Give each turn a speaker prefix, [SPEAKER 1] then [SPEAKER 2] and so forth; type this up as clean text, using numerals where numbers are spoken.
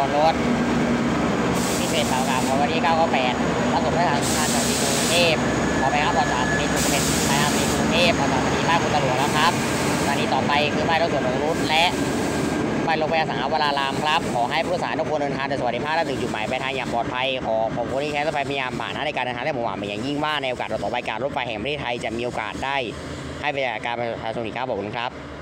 [SPEAKER 1] รถพิเศษสาวงามของวันที่998รับส่งได้ทางสถานีกรุงเทพขอไปครับพอสถานีกรุงเทพสถานีกรุงเทพพอสถานีบ้านคุณตำรวจแล้วครับสถานีต่อไปคือป้ายรถส่วนของรุ่นและป้ายโรงพยาบาลสังฆวรารามครับขอให้ผู้โดยสารทุกคนเดินทางโดยสวัสดิภาพและถึงจุดหมายปลายทางอย่างปลอดภัยขอบคุณที่ใช้รถไฟพยายามผ่านในการเดินทางได้ผมหวังเป็นอย่างยิ่งว่าในโอกาสต่อไปการรถไฟแห่งประเทศไทยจะมีโอกาสได้ให้บริการประชาชนอีกครับขอบคุณครับ